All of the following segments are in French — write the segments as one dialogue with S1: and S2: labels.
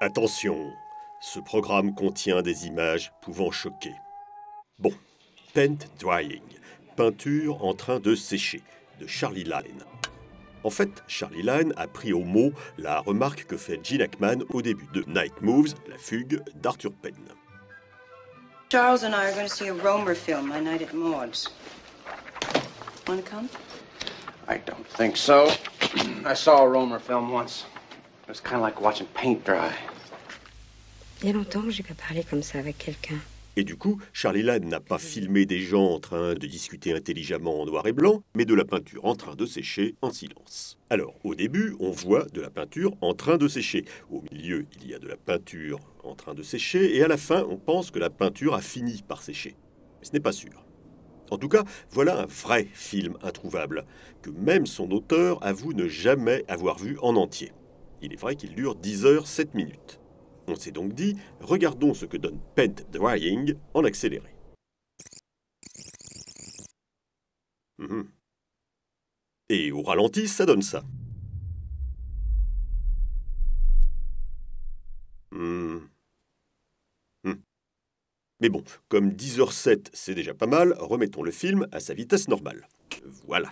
S1: Attention, ce programme contient des images pouvant choquer. Bon, Paint Drying, peinture en train de sécher, de Charlie Line. En fait, Charlie Line a pris au mot la remarque que fait Gene Hackman au début de Night Moves, la fugue d'Arthur Penn.
S2: Charles and I are going to see a Romer film my night at Maud's. Want to come?
S3: I don't think so. I saw a Romer film once. It was kind of like watching paint dry.
S4: Il y a longtemps que j'ai pas parlé comme ça avec quelqu'un.
S1: Et du coup, Charlie Line n'a pas filmé des gens en train de discuter intelligemment en noir et blanc, mais de la peinture en train de sécher en silence. Alors, au début, on voit de la peinture en train de sécher. Au milieu, il y a de la peinture en train de sécher, et à la fin, on pense que la peinture a fini par sécher. Mais ce n'est pas sûr. En tout cas, voilà un vrai film introuvable, que même son auteur avoue ne jamais avoir vu en entier. Il est vrai qu'il dure 10 heures 7 minutes. On s'est donc dit, regardons ce que donne Paint Drying en accéléré. Et au ralenti, ça donne ça. Mais bon, comme 10h07, c'est déjà pas mal, remettons le film à sa vitesse normale. Voilà.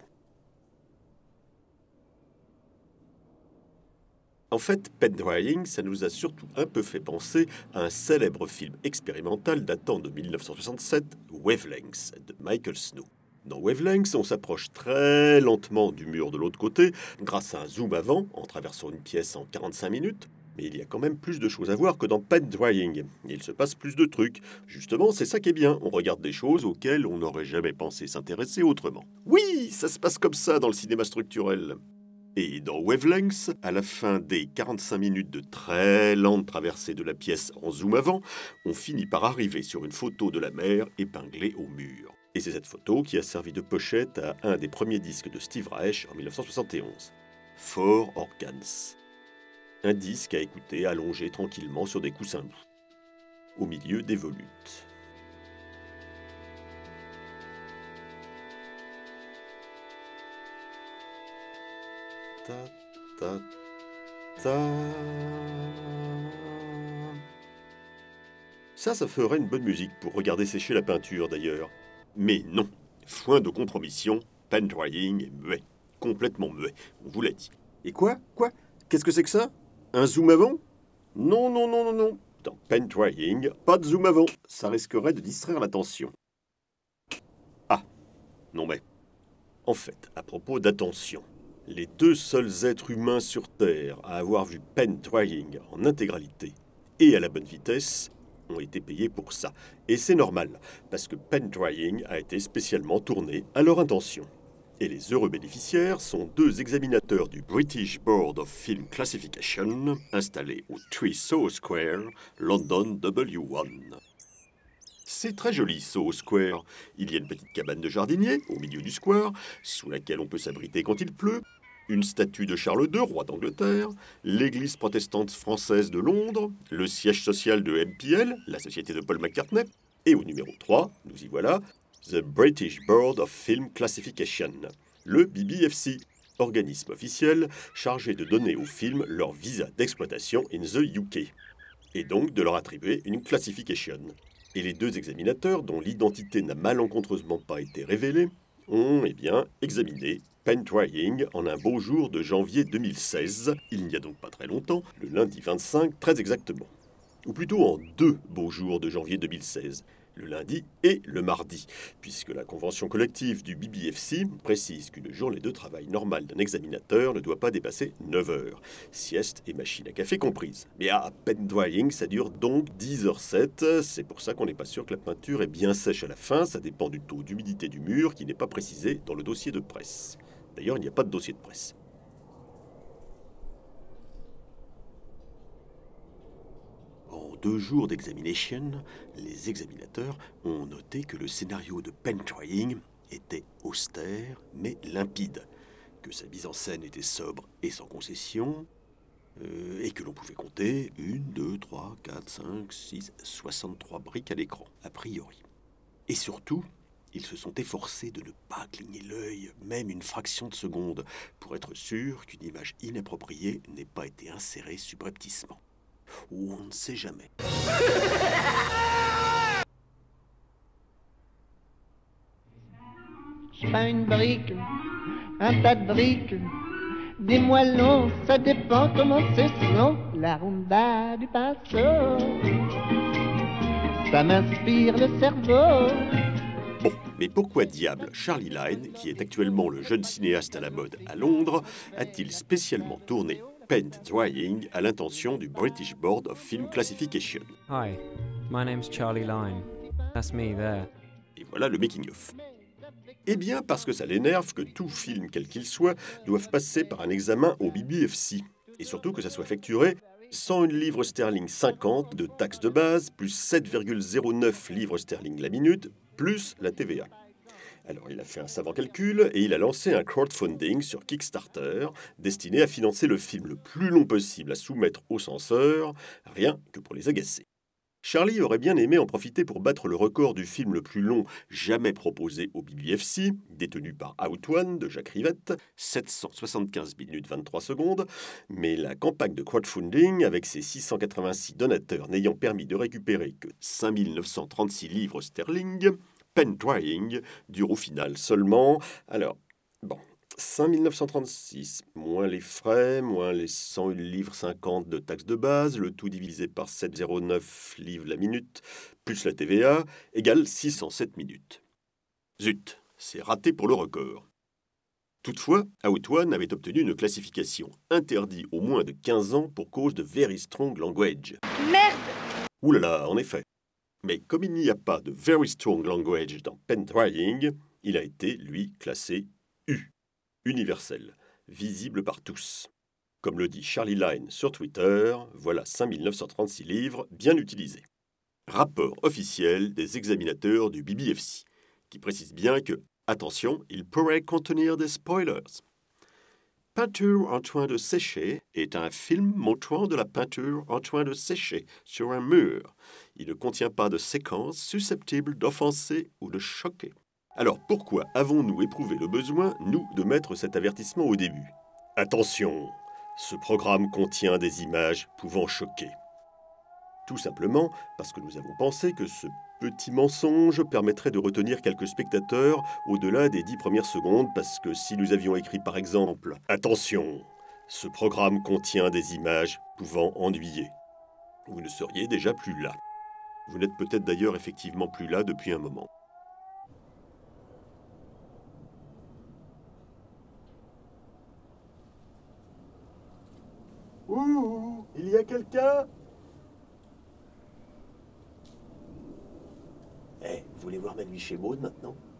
S1: En fait, Paint Drying, ça nous a surtout un peu fait penser à un célèbre film expérimental datant de 1967, Wavelengths, de Michael Snow. Dans Wavelengths, on s'approche très lentement du mur de l'autre côté, grâce à un zoom avant, en traversant une pièce en 45 minutes. Mais il y a quand même plus de choses à voir que dans Paint Drying. Il se passe plus de trucs. Justement, c'est ça qui est bien. On regarde des choses auxquelles on n'aurait jamais pensé s'intéresser autrement. Oui, ça se passe comme ça dans le cinéma structurel. Et dans Wavelengths, à la fin des 45 minutes de très lente traversée de la pièce en zoom avant, on finit par arriver sur une photo de la mer épinglée au mur. Et c'est cette photo qui a servi de pochette à un des premiers disques de Steve Reich en 1971. Four Organs. Un disque à écouter allongé tranquillement sur des coussins doux, au milieu des volutes. Ta, ta, ta. Ça ferait une bonne musique pour regarder sécher la peinture d'ailleurs. Mais non, foin de compromission, Paint Drying est muet, complètement muet, on vous l'a dit. Et quoi? Qu'est-ce que c'est que ça? Un zoom avant? Non. Dans Paint Drying, pas de zoom avant, ça risquerait de distraire l'attention. Ah, non mais, en fait, à propos d'attention, les deux seuls êtres humains sur Terre à avoir vu Paint Drying en intégralité et à la bonne vitesse ont été payés pour ça. Et c'est normal, parce que Paint Drying a été spécialement tourné à leur intention. Et les heureux bénéficiaires sont deux examinateurs du British Board of Film Classification, installés au 3 Soho Square, London W1. C'est très joli, Soho Square. Il y a une petite cabane de jardinier, au milieu du square, sous laquelle on peut s'abriter quand il pleut, une statue de Charles II, roi d'Angleterre, l'église protestante française de Londres, le siège social de MPL, la société de Paul McCartney, et au numéro 3, nous y voilà, The British Board of Film Classification, le BBFC, organisme officiel chargé de donner aux films leur visa d'exploitation in the UK, et donc de leur attribuer une classification. Et les deux examinateurs, dont l'identité n'a malencontreusement pas été révélée, ont examiné Paint Drying en un beau jour de janvier 2016, il n'y a donc pas très longtemps, le lundi 25 très exactement. Ou plutôt en deux beaux jours de janvier 2016, le lundi et le mardi, puisque la convention collective du BBFC précise qu'une journée de travail normale d'un examinateur ne doit pas dépasser 9 heures, sieste et machine à café comprises. Mais à Paint Drying, ça dure donc 10h07, c'est pour ça qu'on n'est pas sûr que la peinture est bien sèche à la fin, ça dépend du taux d'humidité du mur qui n'est pas précisé dans le dossier de presse. D'ailleurs, il n'y a pas de dossier de presse. En 2 jours d'examination, les examinateurs ont noté que le scénario de Paint Drying était austère mais limpide, que sa mise en scène était sobre et sans concession, et que l'on pouvait compter 1, 2, 3, 4, 5, 6, 63 briques à l'écran, a priori. Et surtout, ils se sont efforcés de ne pas cligner l'œil, même une fraction de seconde, pour être sûr qu'une image inappropriée n'ait pas été insérée subrepticement. On ne sait jamais.
S5: Je peins une brique, un tas de briques, des moellons, ça dépend comment c'est selon la rumba du pinceau. Ça m'inspire le cerveau.
S1: Bon, mais pourquoi diable Charlie Lyne, qui est actuellement le jeune cinéaste à la mode à Londres, a-t-il spécialement tourné Paint Drying à l'intention du British Board of Film Classification?
S6: Hi, my name's Charlie Lyne. That's me there.
S1: Et voilà le making-of. Eh bien, parce que ça l'énerve que tout film, quel qu'il soit, doive passer par un examen au BBFC. Et surtout que ça soit facturé 101 livres sterling 50 de taxes de base, plus 7,09 livres sterling la minute, plus la TVA. Alors, il a fait un savant calcul et il a lancé un crowdfunding sur Kickstarter destiné à financer le film le plus long possible à soumettre au censeur, rien que pour les agacer. Charlie aurait bien aimé en profiter pour battre le record du film le plus long jamais proposé au BBFC, détenu par Out One de Jacques Rivette, 775 minutes 23 secondes, mais la campagne de crowdfunding, avec ses 686 donateurs n'ayant permis de récupérer que 5 936 livres sterling, Paint Drying dure au final seulement, alors, bon, 5 936, moins les frais, moins les 101 livres 50 de taxes de base, le tout divisé par 7,09 livres la minute, plus la TVA, égale 607 minutes. Zut, c'est raté pour le record. Toutefois, Out One avait obtenu une classification interdit aux moins de 15 ans pour cause de Very Strong Language.
S7: Merde!
S1: Ouh là là, en effet. Mais comme il n'y a pas de Very Strong Language dans Paint Drying, il a été, lui, classé U. Universel, visible par tous. Comme le dit Charlie Lyne sur Twitter, voilà 5 936 livres bien utilisés. Rapport officiel des examinateurs du BBFC, qui précise bien que, attention, il pourrait contenir des spoilers. Peinture en train de sécher est un film montrant de la peinture en train de sécher sur un mur. Il ne contient pas de séquences susceptibles d'offenser ou de choquer. Alors pourquoi avons-nous éprouvé le besoin, nous, de mettre cet avertissement au début? Attention, ce programme contient des images pouvant choquer. Tout simplement parce que nous avons pensé que ce petit mensonge permettrait de retenir quelques spectateurs au-delà des 10 premières secondes, parce que si nous avions écrit par exemple « Attention, ce programme contient des images pouvant ennuyer », vous ne seriez déjà plus là. Vous n'êtes peut-être d'ailleurs effectivement plus là depuis un moment. Ouh, il y a quelqu'un? Vous voulez voir ma nuit chez Maud maintenant?